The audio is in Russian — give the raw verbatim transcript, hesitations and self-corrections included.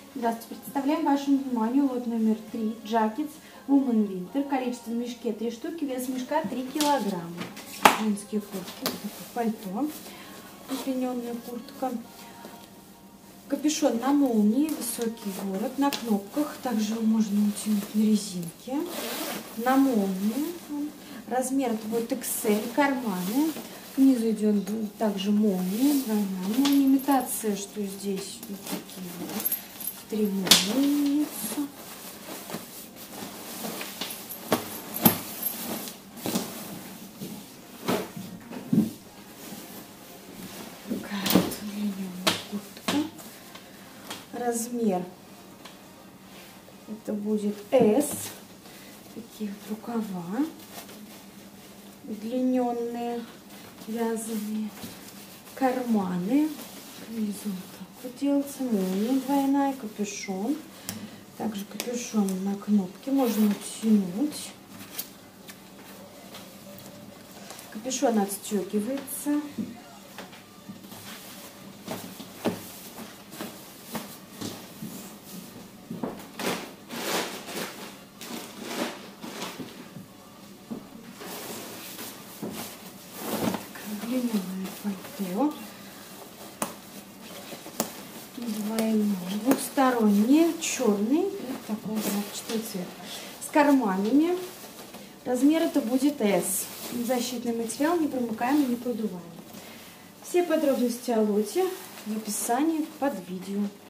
Здравствуйте, представляем вашему вниманию лот номер три Jackets Woman Winter. Количество в мешке три штуки, вес мешка три килограмма. Женские куртки, пальто, удлиненная куртка. Капюшон на молнии, высокий ворот, на кнопках. Также его можно утянуть на резинке. На молнии. Размер вот икс эль, карманы. Внизу идет также молния, двойная молния. Имитация, что здесь вот такие вот три молнии. Такая вот удлиненная куртка. Размер это будет эс. Такие вот рукава удлиненные, вязаные, карманы. Внизу так вот делается, молния двойная, капюшон. Также капюшон на кнопке можно утянуть. Капюшон отстегивается. Удлиненное пальто. Двойное, двухстороннее, черный и такой значный цвет. С карманами. Размер это будет эс. Защитный материал, непромокаемый, не продуваемый. Все подробности о лоте в описании под видео.